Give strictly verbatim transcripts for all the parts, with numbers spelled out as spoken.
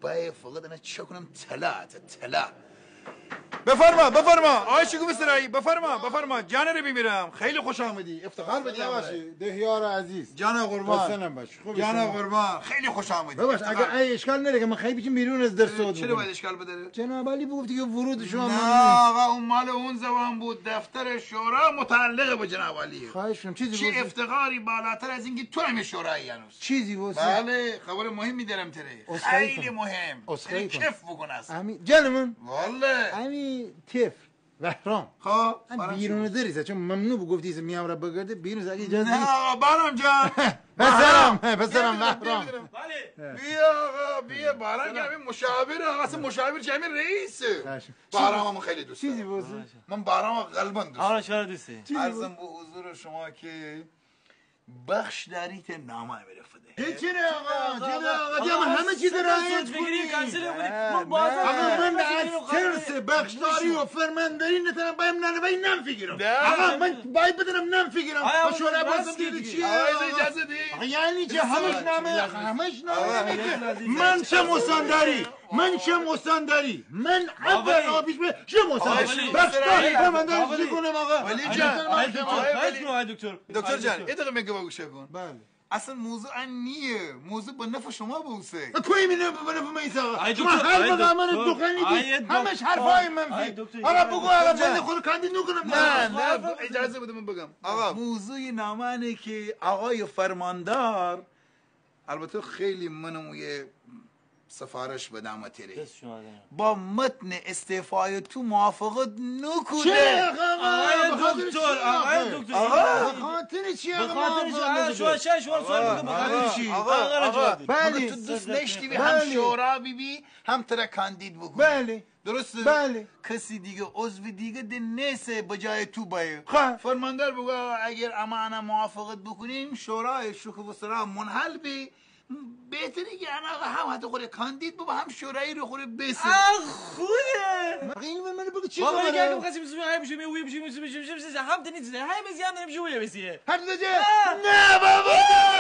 باید فقط انا چه کنم طلا طلا. بفرما بفرما آقای شکوفه سرایی، بفرما بفرما. جان رو بمیرم، خیلی خوش آمدی، افتخار بدی. ببخشید دهیار عزیز، جان قربان، حسنم باش، خوب جان قربان، خیلی خوش آمدی. ببخش اگه ای اشکال نداره که من خیلی بچم بیرون از درس بود. چرا باید اشکال بداره؟ جناب علی گفتی که ورود شما نه آقا اون مال اون زبان بود، دفتر شورا متعلق به جناب علی. خواهش کنم چیزی چی افتخاری بالاتر از اینکه تو هم شورایی هنوز. چیزی واسه بله خبر مهمی دارم تره، خیلی مهم. خیلی کیف بکن است. همین جانمون والله همین تف وحرام خب بیرون دریسه چون ممنوع بگفتی میام را بگرده بیرون اگه اجازه نه آقا بارم جان پسرم پسرم وحرام. بله بیا آقا بیا بارم که همین مشاور آقا اصلا مشاور چه همین رئیسه. بارم هم خیلی دوست چیزی واسه من بارم قلبا دوست آقا چرا دوستی؟ عرضم به حضور شما که بخش داریت نامه میرفته. چی نه آقا چرا آقا جام همه چیز رعایت بگیریم کنسل کنیم ما باز آقا من از از ترس بخشداری و فرمانداری نتونم بایم نانوایی نم فکرم. آقا من باید بدونم نم فکرم. با شورای بازم دیدی چیه؟ آقا اجازه دی. آقا یعنی چه همش نامه همش نامه من چه مستندری من چه مستندری من اول آبیش به چه مستندری بخشداری فرمانداری چی کنم آقا ولی جان آقای دکتر دکتر جان یه دقیقه میگم گوش کن. بله اصلا موضوع ان نیه، موضوع به نفع شما بوسه. کوی می نفع به نفع میسا شما هر وقت من دکانی دی همش حرفای منفی. آقا بگو آقا من خود کاندید نکنم. نه نه اجازه بده من بگم. آقا موضوع نامه که آقای فرماندار البته خیلی منم یه سفارش بدم تیره با متن استعفای تو موافقت نکوده. چه آقای دکتر آقای دکتر آقا خاطر چی به خاطر شما چه شما سوال میگم به خاطر چی؟ آقا بله تو دوست نشتی به هم شورا بی بی هم ترا کاندید بکنی. بله درسته؟ بله کسی دیگه عضو دیگه ده نیسه بجای تو باید. خب فرماندار بگو اگر اما انا موافقت بکنیم شورای شکوفه سرا منحل بی بهتری که انا هم حتی خود کاندید بابا هم شورایی رو خود بسه. خوبه این من بگو چی بابا کنم اگه بخواستیم بزنیم های بشیم وی بشیم بشیم بشیم بشیم هم تنید نه های بزی هم نمیشه وی بسیه هر دو جه نه بابا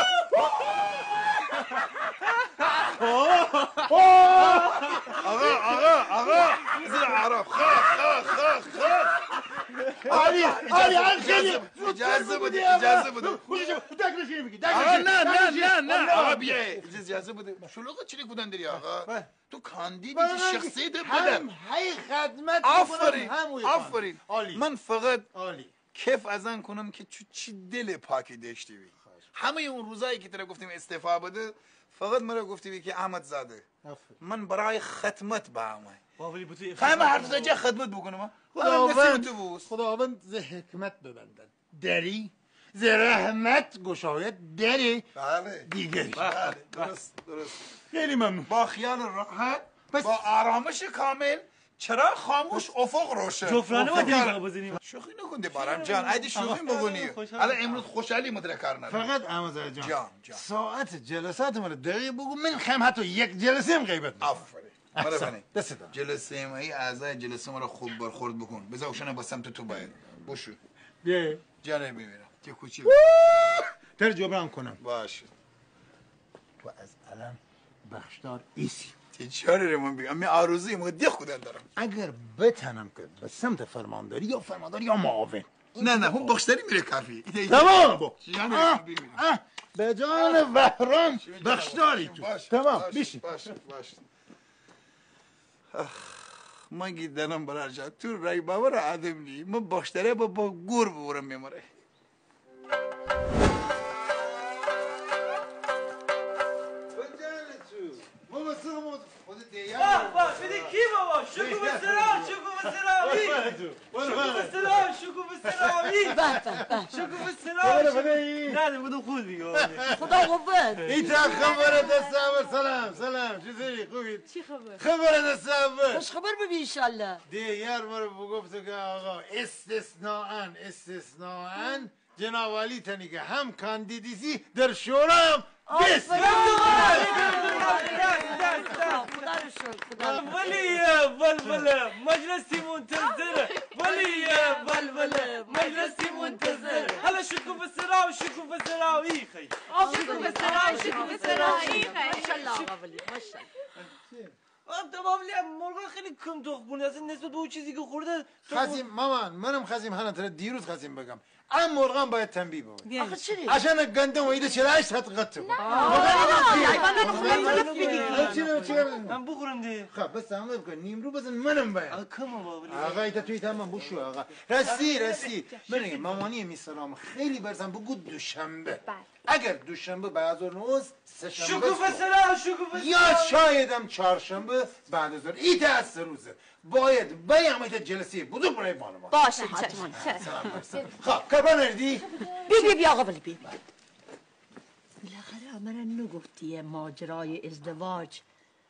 آقا آقا آقا زیر عرب خاخ خاخ خاخ خاخ آلی آلی خیلی اجازه بده اجازه بده. دکلشی میگی آقا نه نه نه نه آقا بیا اجازه بده. شلوغ چی کودن داری آقا؟ تو کاندیدی شخصیت بدم. هم هی خدمت آفرین آفرین. عالی من فقط عالی کیف از آن کنم که چه چی دل پاکی داشتی بی. همه اون روزایی که ترا گفتیم استعفا بده فقط مرا گفتی بی که احمد زاده من برای خدمت با همه خیمه هر دو جا خدمت بکنم. خداوند خداوند ز حکمت ببندن دری ز رحمت گشاید دری بله دیگری. بله درست درست. خیلی ممنون. با خیال راحت با آرامش کامل چرا خاموش افق روشن جفرانه با دیگه بزنیم. شوخی نکنده بارم جان ایدی شوخی مگونی الان امروز خوشحالی مدر کار نداره. فقط احمد جان جان جان ساعت جلسات من دقیق بگو من خم حتی یک جلسه هم غیبت نکنم. آفرین مرحبا دست دارم. جلسه ما ای اعضای جلسه ما رو خوب برخورد بکن بذار اوشن با سمت تو باید بشو بیا جانه بمیرم که کوچی تر جبران کنم باشه. تو از الان بخشدار ایسی چاره رو من بگم من آرزوی ما دیگه خودم دارم اگر بتنم که به سمت فرمانداری یا فرمانداری یا معاون نه نه هم بخشداری میره کافی تمام با جانه به جان وحرام بخشداری تو تمام بیشی باشه باشه. من گیدنم برای جا تو رای باور آدم نی من بخشداری با با گور بورم میماره. بابا بده کی بابا شکوفه سرا شکوفه سراوی شکوفه سرا شکوفه سراوی شکوفه سرا نه بده خود دیگه خدا قوت. ایتا خبر دست اول سلام سلام چطوری خوبی؟ چی خبر؟ خبر دست اول خوش خبر ببین انشالله. دیگر مرا بگفت که آقا استثناءن استثناءن جناب علی تنی که هم کاندیدیسی در شورا هم بس خدا رو شکر خدا ولی بلبل مجلسی منتظر ولی بلبل مجلسی منتظر هلا شکو بسرا و شکو بسرا ای خی شکو بسرا شکو بسرا ای خی ماشاءالله آقا ولی ماشاءالله تمام لی مرغ خیلی کم تخمونه اصلا نسبت به اون چیزی که خورده خزیم مامان منم خزیم هنه تره دیروز خزیم بگم ام مرغان باید تنبیه بود آخه چی؟ عشان گندم و ایده چرا هشت هت قطب من بخورم دی خب بس همه بکن نیمرو بزن منم باید کم بابلی آقا ایتا توی تمام بشو آقا رسی رسی من مامانی میسلام خیلی برزن بگو دوشنبه اگر دوشنبه بعد از روز سه شنبه شکو بسرا شکو بسرا یا شایدم چهارشنبه بعد از ایت از سه روزه باید بیام ایت جلسه بودو برای بانوان باشه حتما خب کبا نردی بی بی بی آقا ولی بی بالاخره من نگفتی ماجرای ازدواج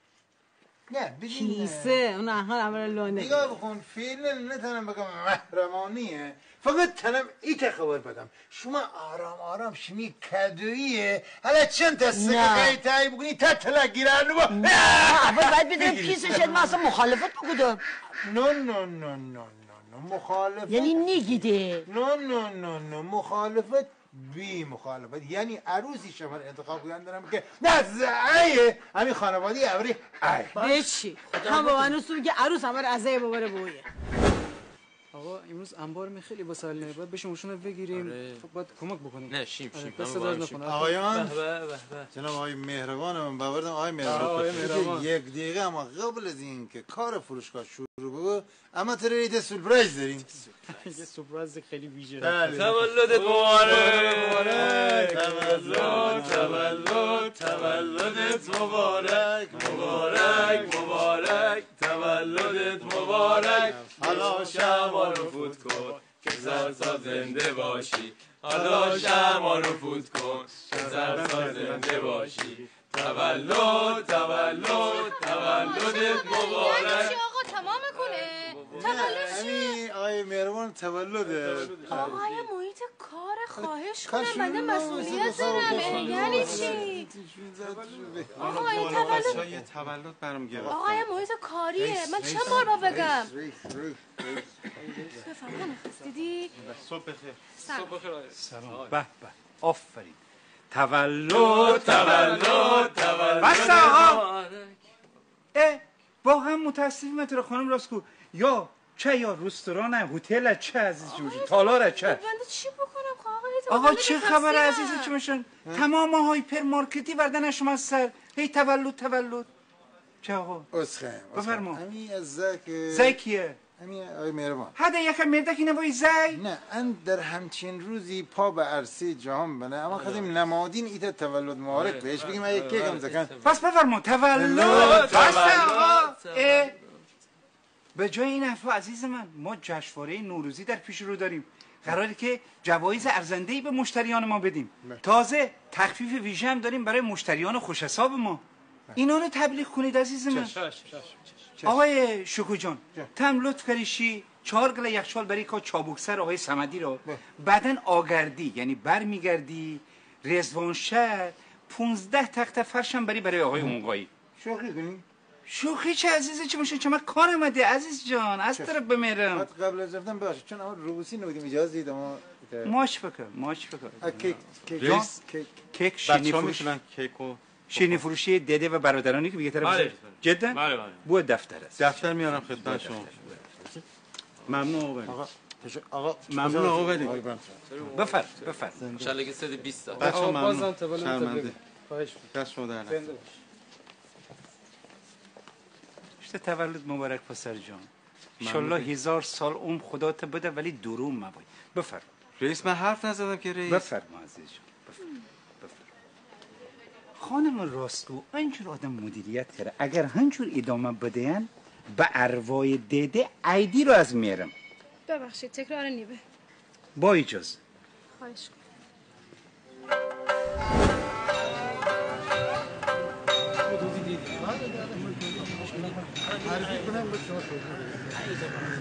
نه ببین کیسه اون احمد عمر لونه نگاه بکن فعلا نتونم بگم محرمانیه فقط تنم ایت خبر بدم شما آرام آرام شمی کدویه حالا چند تا سکه تایی بکنی تا تلا گیرن با نه اول باید بدونم کیسه شد من اصلا مخالفت بگودم نو نو نو نو نو مخالفت یعنی نگیده نو نو نو نو مخالفت بی مخالفت یعنی عروسی شما انتخاب کردن دارم که نه زعیه همین خانوادی اوری ای به چی؟ هم با من رسول که عروس همه ازای باباره بویه آقا امروز انبار خیلی با ساله باید بشیم رو بگیریم خب باید کمک بکنیم نه شیم شیم دست درد نکنه آقایان جناب آقای مهربان من باوردم آقای مهربان یک دقیقه اما قبل از این که کار فروشگاه شروع بشه اما ترید سورپرایز داریم یه سورپرایز خیلی ویژه تولدت مبارک تولد تولد تولدت مبارک مبارک مبارک تولدت مبارک حالا شما رو فوت کن که زر سال زنده باشی حالا شما رو فوت کن که زر سال زنده باشی تولد تولد تولدت مبارک آقا تمام کنه تولد چیه؟ آقای مهربان تولده آقای محیط کار خواهش کنم بنده مسئولیت دارم یعنی چی؟ آقا این تولد تولد برام گرفت آقای محیط کاریه من چند بار با بگم بفرم خانم خستیدی؟ صبح بخیر صبح بخیر سلام به به آفرین تولد تولد تولد بس آقا اه واقعا متاسفیم متر خانم راستگو یا چه یا رستوران هتل چه عزیز جوری تالار چه بنده چی بکنم آقا آقا چه خبر عزیزی چه میشن تمام هایپر مارکتی وردن شما سر هی تولد تولد چه آقا اسخه بفرما همین از زک زکیه همین آقای مهربان هده یکم مردکی نوای زی نه ان در همچین روزی پا به عرصه جهان بنه اما خواهیم نمادین ایت تولد مبارک بهش بگیم اگه کیکم زکن پس بفرما تولد بس آقا به جای این حرفا عزیز من ما جشنواره نوروزی در پیش رو داریم قراره که جوایز ارزنده‌ای به مشتریان ما بدیم تازه تخفیف ویژه هم داریم برای مشتریان خوش حساب ما اینا رو تبلیغ کنید عزیز من آقای شکو جان تم لطف کریشی چهار گله یخچال برای که چابکسر آقای صمدی رو بعدن آگردی یعنی بر میگردی رضوان شهر پونزده تخت فرشم برای برای آقای اونقایی شوخی کنیم شوخی چه عزیزی چه باشه چه من کار اومده عزیز جان از طرف بمیرم قبل از رفتن باشه چون اما روبوسی نبودیم اجازه دید اما ماش فکر ماش فکر کیک کیک کیک کیک شینی فروش کیکو شینی فروشی دده و برادرانی که دیگه طرف جدا بله بله بو دفتر است دفتر میارم خدمت شما ممنون آقا آقا آقا ممنون آقا ولی بفر بفر ان شاء الله که صد و بیست تا بچه‌ها آقا بازم ممنون تولد شرمنده خواهش دست شما در نکنه. اشته تولد مبارک پسر جان انشالله هزار سال عمر خدا ته بده ولی دروم مباید بفر رئیس من حرف نزدم که رئیس بفرما عزیز جان بفرما بفرما خانم راستگو اینجور آدم مدیریت کرده اگر هنجور ادامه بدهن به اروای دده ایدی رو از میرم ببخشید تکرار نیبه با اجازه خواهش کنم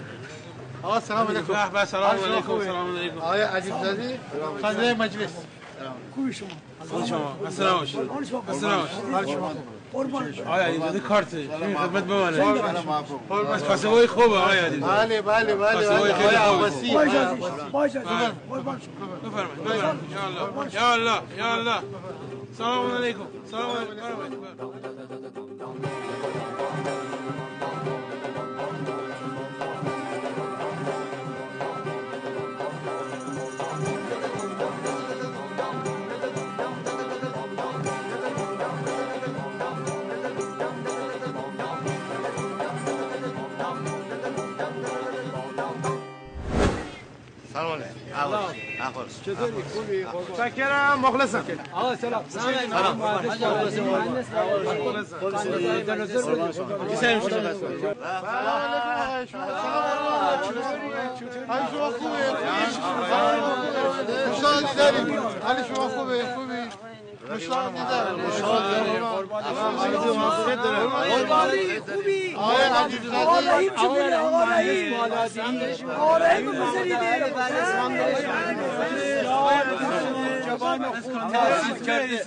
آقا سلام علیکم به سلام علیکم سلام علیکم آقای عزیز زادی خانه مجلس خوبی شما حال شما السلام علیکم السلام علیکم قربان آقای علیزاده کارت این خدمت بمانه بس کاسبای خوبه آقای علیزاده بله بله بله کاسبای خیلی خوبه باشه باشه قربان بفرمایید بفرمایید یا الله یا الله یا الله سلام علیکم سلام علیکم سلام علیکم. احوال چطوری؟ خوبی؟ شکرم مخلصم. آقا سلام. سلام. خوشحال دیدم. خوشحال دیدم. قربانی خوبی؟ آقا رحیم چطوری؟ آقا رحیم آقا رحیم بزنیده. جوان خوب تحصیل کرده.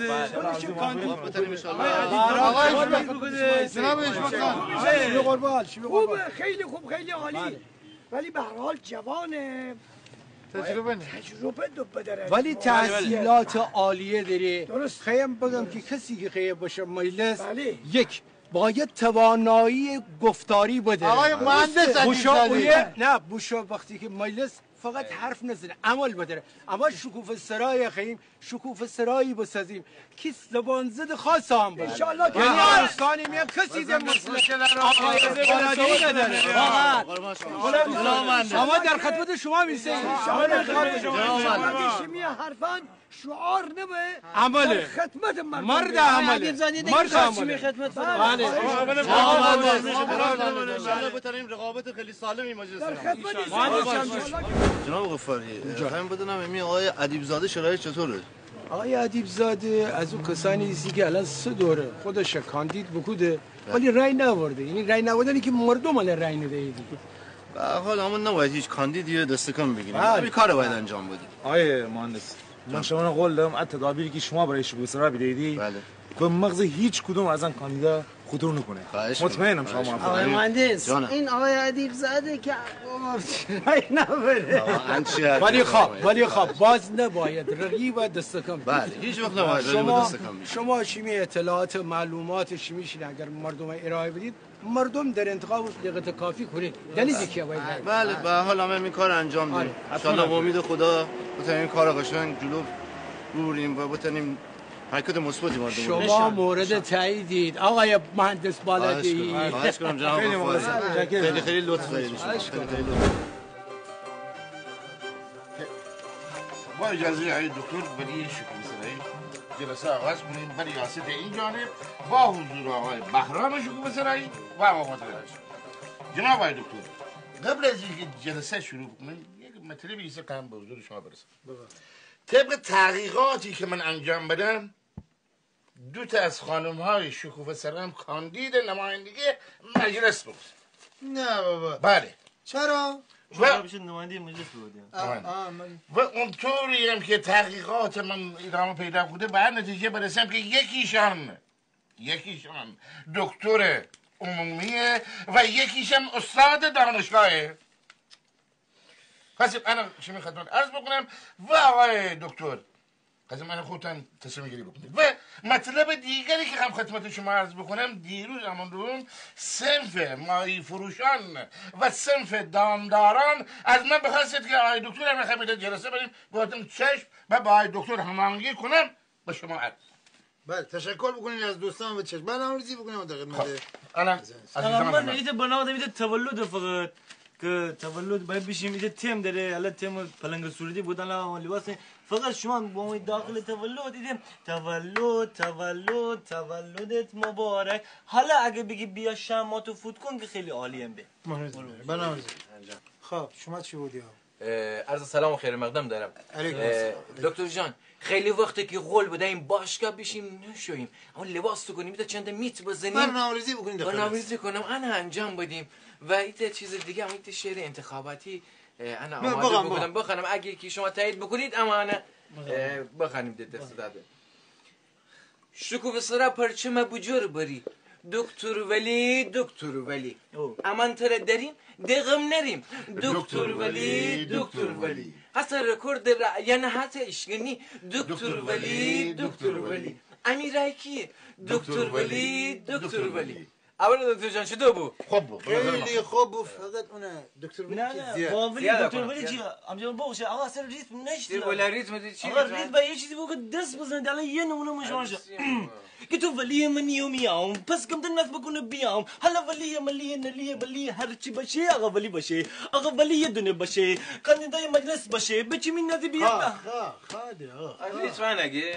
قربان خوبه خیلی خوب خیلی عالی ولی به هر حال جوانه تجربه نه تجربه دو بدره ولی تحصیلات عالیه داری درست خیلی بگم که کسی که خیلی باشه مجلس بله. یک باید توانایی گفتاری بده آقای مهندس عزیزاده نه بوشا وقتی که مجلس فقط حرف نزنه عمل بداره اما شکوفه سرای خییم شکوفه سرایی بسازیم که زبان زد خاص هم باشه انشالله که یعنی ارستانی میاد کسی در مسئله آقایزه بلدی نداره اما در خدمت شما میسه شمی حرفان شعار نمه عمله خدمت مرد مرد عمله مرد عمله خدمت بله انشالله بتونیم رقابت خیلی سالمی مجلس در خدمت جناب غفاری خواهیم بدونم این آقای ادیبزاده شرایط چطوره؟ آقای ادیبزاده از اون کسانی هستی که الان سه دوره خودش کاندید بکوده ولی رای نورده یعنی رای نوردنی که مردم الان رای نده دیگه به هر حال همون نباید هیچ کاندیدی دست کم بگیریم همین کار باید انجام بدیم آقای مهندس من شما قول دادم از تدابیری که شما برای شکوفه سرا بدهیدی بله به مغز هیچ کدوم از این کاندیدا خطور نکنه مطمئنم شما موافقید آقای مهندس این آقای ادیب زاده که رای نبره ولی خب ولی خب باز نباید رقیب دست کم بله هیچ وقت نباید شما دست کم شما شیمی اطلاعات معلومات شیمیشین اگر مردم ارائه بدید مردم در انتخاب دقت کافی کنید دلیلی که باید بله به حال همه این کار انجام دادیم ان شاء الله با امید خدا بتونیم این کار قشنگ جلو بریم و بتونیم حرکت مثبتی مردم شما مورد تاییدید آقای مهندس بالادی خواهش کنم جناب خیلی خیلی لطف دارید با اجازه آقای دکتر ولی شکوفه سرایی جلسه آغاز کنیم برای ریاست این جانب با حضور آقای بهرام شکوفه سرایی و آقا مطلعش جناب آقای دکتر قبل از اینکه جلسه شروع کنیم یک مطلبی است که هم به حضور شما برسم طبق تحقیقاتی که من انجام بدم دو تا از خانم های شکوفه سرم کاندید نمایندگی مجلس بود نه بابا بله چرا؟ و بشه نماینده مجلس بودیم و اونطوری هم که تحقیقات من ادامه پیدا بوده بعد نتیجه برسم که یکیشان یکیشان دکتر عمومیه و یکیشم استاد دانشگاهه خواستم انا شمی خدمت عرض بکنم و آقای دکتر خواستم انا خودتان تصمیم گیری بکنید و مطلب دیگری که هم خدمت شما عرض بکنم دیروز امان روم صنف ماهی فروشان و صنف دامداران از من بخواستید که آقای دکتر هم خمیده جلسه بریم گفتم چشم و با آقای دکتر هماهنگی کنم با شما عرض بله تشکر بکنید از دوستان و چشم برنامه‌ریزی بکنیم در خدمت انا من ایده برنامه ایده تولد فقط که تولد باید بشیم ایده تیم داره حالا تیم پلنگ سوریدی بودن لا لباس فقط شما با اون داخل تولد دیدیم تولد تولد تولدت مبارک حالا اگه بگی بیا شماتو فوت کن که خیلی عالیه به برنامه‌ریزی خب شما چی بودی عرض سلام و خیر مقدم دارم دکتر جان خیلی وقته که قول بدهیم باشگاه بشیم نشویم اما لباس تو کنیم تا چند میت بزنیم برنامه‌ریزی بکنیم برنامه‌ریزی کنم انا انجام بدیم و ایت چیز دیگه هم ایت شعر انتخاباتی انا آماده بکنم بخونم اگه که شما تایید بکنید اما انا بخانیم ده دست داده شکوف سرا پرچم بجور بری دکتر ولی دکتر ولی امان تر دریم دغم نریم دکتر ولی دکتر ولی حتی رکورد را یعنی حتی اشگنی دکتر ولی دکتر ولی امیرای کیه دکتر ولی دکتر ولی اول دکتر جان چطور بود؟ خوب بود خیلی خوب بود فقط اونه دکتر ولی نه زیاد نه ولی دکتر ولی چی امجا باشه آقا اصلا ریتم نشتی ولی ریتم دی چی آقا ریتم با یه چیزی بود که دست بزنید الان یه نمونه مشوانشه که تو ولی من یومیام پس کم دن بکنه بیام حالا ولی ملی نلی ولی هر چی باشه آقا ولی باشه آقا ولی دونه باشه کاندیدای مجلس باشه به چی من نزی بیاد خا خاده آقا هیچ نگه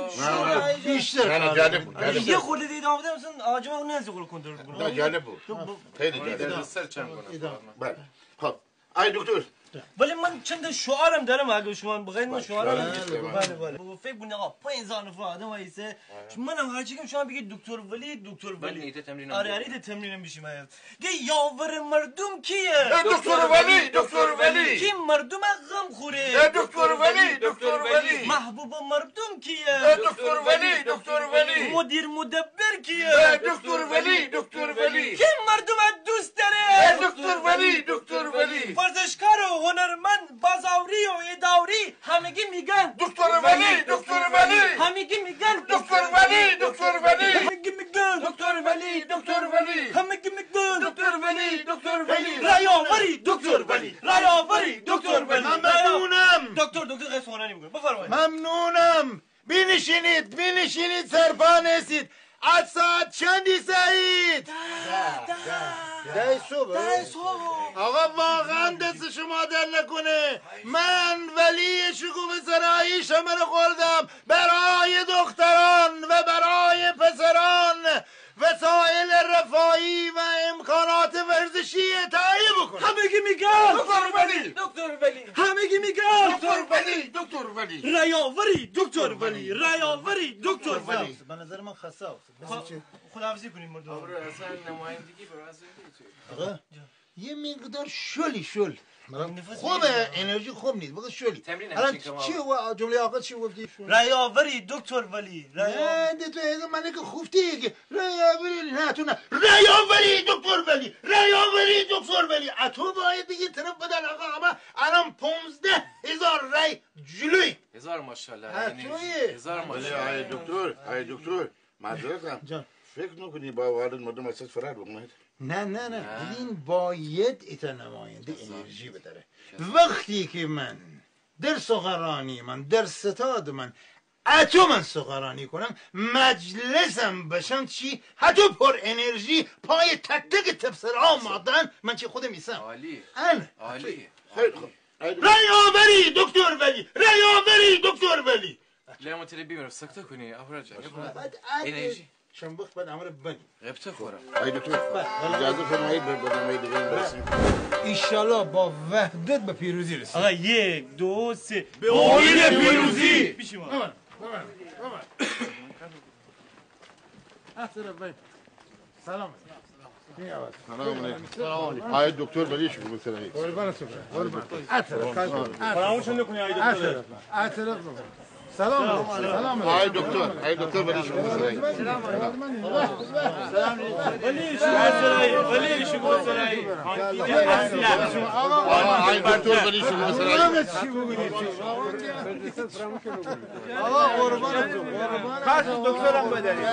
بیشتر یه خورده دید آمده مثلا آجا اون نزی قول کنترل کنه نه جالب بود خیلی جالب سر چند کنم بله خب ای دکتر ولی من چند شعارم دارم اگه شما بخواید من شعارم بله بله فکر کنید آقا پنج نفر آدم وایسه منم هر چی که شما بگید دکتر ولی دکتر ولی آره آره تمرین میشیم گه یاور مردم کیه دکتر ولی دکتر ولی کی مردم غم خوره دکتر ولی دکتر ولی محبوب مردم کیه دکتر ولی دکتر ولی مدیر مدبر کیه دکتر ولی دکتر ولی کی مردم دوست داره دکتر ولی دکتر ولی ورزشکار و هنرمند بازاوری و اداری همگی میگن دکتر ولی دکتر ولی همگی میگن دکتر ولی دکتر ولی همگی میگن دکتر ولی دکتر ولی همگی میگن دکتر ولی دکتر ولی رایاوری دکتر ولی رایاوری دکتر ولی ممنونم دکتر دکتر قیس خونانی میگه بفرمایید ممنونم بینشینید بینشینید سرپا نسید از ساعت چندی سعید ده صبح ده صبح آقا واقعا دست شما دل نکنه من ولی شکوف سرایی شمر خوردم برای دختران و برای پسران وسایل رفاهی و امکانات ورزشی تهیه بکنم همگی میگن دکتر ولی دکتر ولی همگی میگن دکتر ولی دکتر ولی رایاوری دکتر ولی رایاوری دکتر ولی به نظر من خسته خداحافظی کنیم مردم اصلا نمایندگی برای آقا یه مقدار شلی شل خوبه انرژی خوب نیست بگو شلی الان چی و جمله آقا چی گفتی رایاوری دکتر ولی نه ده تو ایگه منه که خوفتی که رایاوری نه تو نه رایاوری دکتر ولی رایاوری دکتر ولی اتو باید دیگه طرف بدن آقا اما الان پونزده هزار رای جلوی هزار ماشاءالله هزار ماشاءالله ای دکتر ای دکتر معذرتم فکر نکنی با وارد مردم اساس فرار بکنید نه نه نه این باید ایتا نماینده انرژی بداره وقتی که من در سخنرانی من در ستاد من اتو من سخنرانی کنم مجلسم بشم چی حتی پر انرژی پای تک تک تفسیرها مادن من چی خودم میسم عالی ان عالی خیلی خوب رایاوری دکتر ولی رایاوری دکتر ولی لیمون تری بیمرم سکته کنی افراد جان انرژی شم وقت بعد عمر بنی غبطه خورم ای دکتر اجازه فرمایید به برنامه دیگه برسیم ایشالله با وحدت به پیروزی رسیم آقا یک دو سه به امید پیروزی پیش ما سلام سلام علیکم سلام ای دکتر ولی شکوف سرایی قربان شما قربان اطلاع فراموش نکنی ای دکتر اطلاع سلام سلام ای دکتر ای دکتر ولی شکوف سرایی سلام ولی شکوف سرایی ولی شکوف سرایی ای دکتر ولی شکوف سرایی آقا قربان کارت دکترم بدارید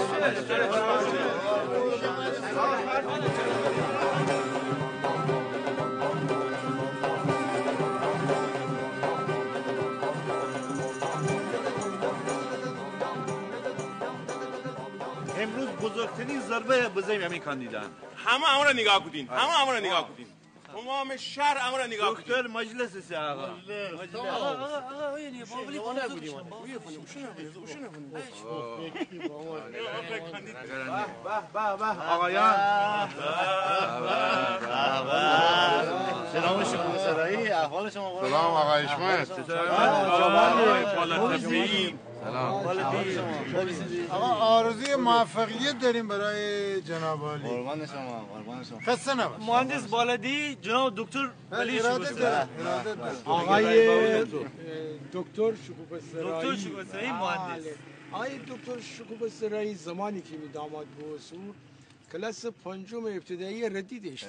امروز بزرگترین ضربه بزنیم همین کاندیدان همه همه را نگاه کنین همه همه را نگاه کنین تمام شهر همه را نگاه کنین دکتر مجلس است آقا مجلس آقا آقا آقا یعنی باولی نبودیم آقایان سلام شما سرایی احوال شما سلام آقا اشمت سلام بالا تفهیم آقا آرزوی موفقیت داریم برای جناب عالی. قربان شما قربان شما. خسته نباش. مهندس بالادی جناب دکتر ولی آقای دکتر شکوفه سرایی. دکتر شکوفه سرایی مهندس. آقای دکتر شکوفه سرایی زمانی که می داماد بود کلاس پنجم ابتدایی ردی داشت.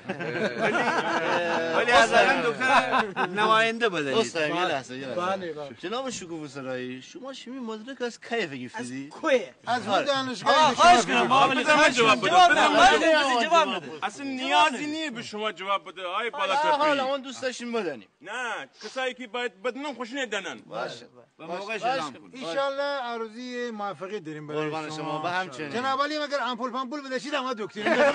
ولی از الان دکتر نماینده بدهید. استاد یه لحظه یه لحظه. جناب شکوفه سرایی شما شیمی مدرک از کی گرفتید؟ از کوه. از اون دانشگاه. آقا خواهش کنم معامله خواهش کنم جواب بده. جواب بده. اصلا نیازی نیه به شما جواب بده. آی بالا تپی. حالا اون دوست داشتیم بدنیم. نه کسایی که باید بدنم خوش ندنن. باشه. به موقعش اعلام کن. ان شاء الله آرزوی موفقیت داریم برای قربان شما به همچنین. جناب علی مگر امپول پامپول بدهید اما دکتر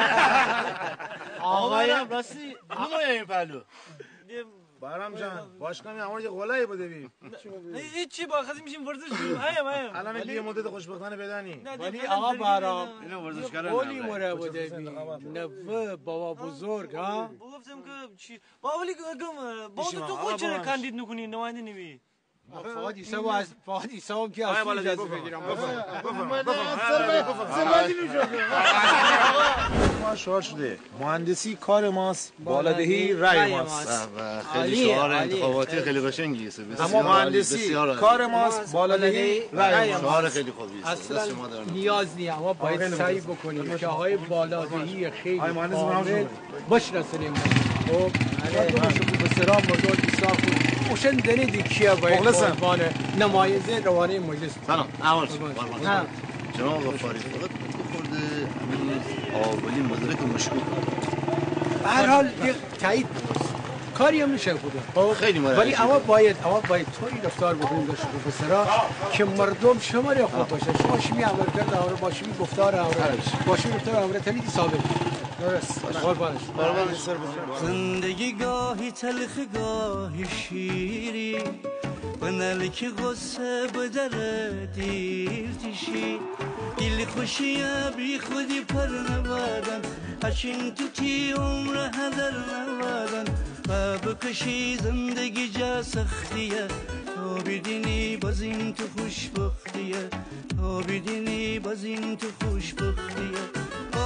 آقای راستی نمایه این پهلو بارم جان باش کنی همون یه غلایی بده بی هیچی با خزی میشیم ورزش کنیم هایم هایم الان دیگه مدت خوشبختانه بدنی ولی آقا بارم اینو ورزشکارا قولی مره بده بی نوه بابا بزرگ ها گفتم که چی بابا ولی گم بابا تو خود چرا کاندید نکنی نماینده نمی فقط ایسا و از فقط ایسا هم که از سوی اجازه بگیرم ما شعار شده مهندسی کار ماست بالادهی رای ماست. خیلی شعار انتخاباتی خیلی قشنگی است. اما مهندسی کار ماست بالادهی رای ماست. شعار خیلی خوبی است. اصلا نیاز نیست اما باید سعی بکنیم که آقای بالادهی خیلی کامل بشناسیم. خب به سلام مرداد ایسا خود اوشن دنیدی کیا باید عنوان نماینده روانه مجلس. سلام اول جناب غفاری فقط خورده اولی مدرک مشکوک. به هر حال یک تایید کاری هم نشه خوده خیلی مراجعه ولی اما باید اما باید طوری رفتار بکنیم در شکوفه‌سرا که مردم شماره خوب باشه. شما شمی عمل کرده آره با شمی گفتار آره با شمی گفتار آره تلیدی ثابت درست قربانش زندگی گاهی تلخ گاهی شیری و نلک غصه بدره دیر تشی دل خوشی بی خودی پر نبادن هشین تو تی عمر هدر نبادن و بکشی زندگی جا سختیه تا بدینی بازین تو خوشبختیه تا بدینی بازین تو خوشبختیه